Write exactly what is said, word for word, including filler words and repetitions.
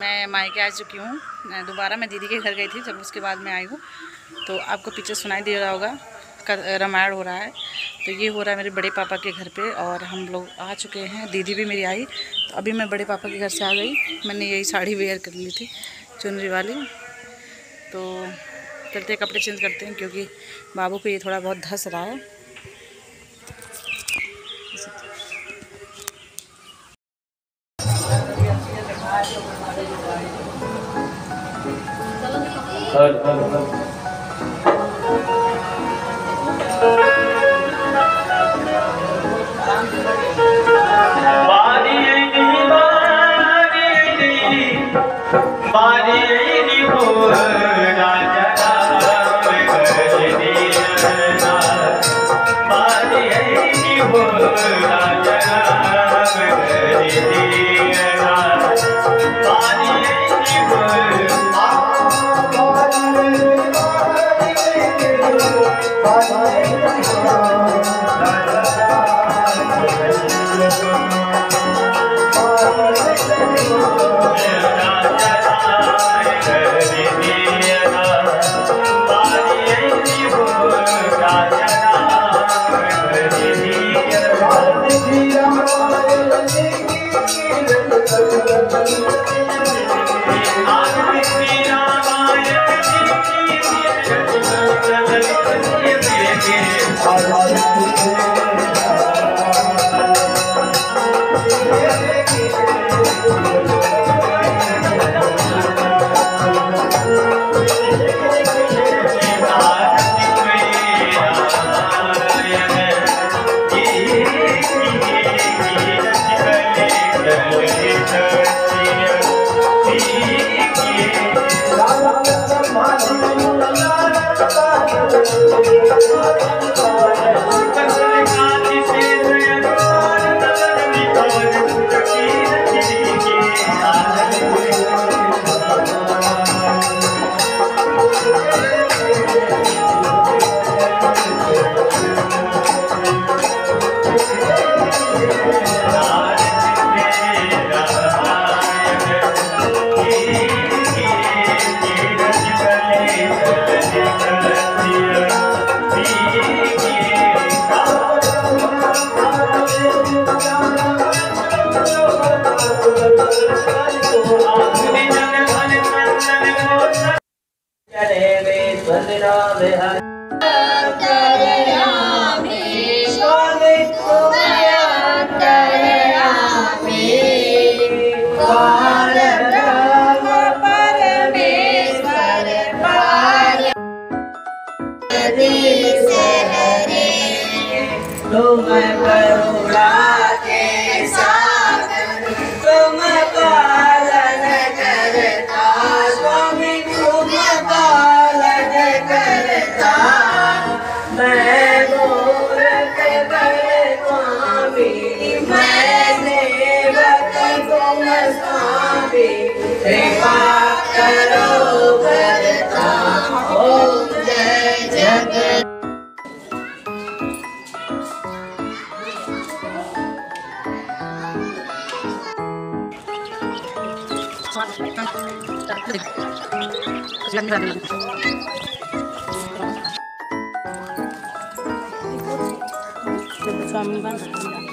मैं मायके आ चुकी हूँ। दोबारा मैं दीदी के घर गई थी, जब उसके बाद मैं आई हूँ। तो आपको पीछे सुनाई दे रहा होगा रामायण हो रहा है। तो ये हो रहा है मेरे बड़े पापा के घर पे और हम लोग आ चुके हैं। दीदी भी मेरी आई। तो अभी मैं बड़े पापा के घर से आ गई। मैंने यही साड़ी वेयर कर ली थी, चुनरी वाली। तो चलते हैं, कपड़े चेंज करते हैं, क्योंकि बाबू को ये थोड़ा बहुत धस रहा है। हर हर हर तुम करुणा के सागर, तुम पालन करता स्वामी, तुम पालन करता। मैं मूर्ख बड़ स्वामी, मैं सेवक तुम स्वामी, कृपा करो करता। ओम जय जगत स्वामी